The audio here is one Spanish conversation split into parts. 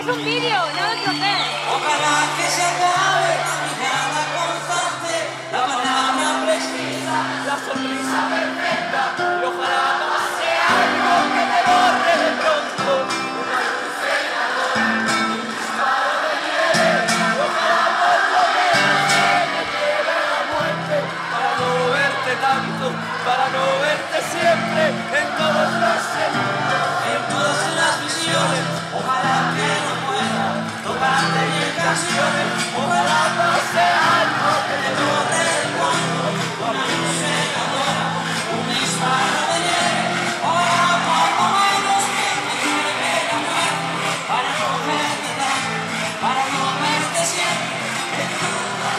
es un vídeo, no lo tropees. Ojalá que se acabe la mirada constante, la palabra precisa, la sonrisa perfecta. Y ojalá no sea algo que te borre de pronto. Una luz cegadora, un disparo de nieve. Y ojalá por lo menos se me lleve la muerte. Para no verte tanto, para no verte siempre, en todos los sentidos, en todas las visiones. Ojalá que no pueda tocarte ni en canciones. Ojalá pase algo que te borre el cuento. Una luz cegadora, un disparo de nieve. Ojalá por lo menos que me lleve la muerte. Para no verte tanto, para no verte siempre, en todas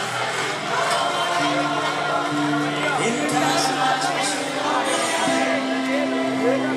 las visiones.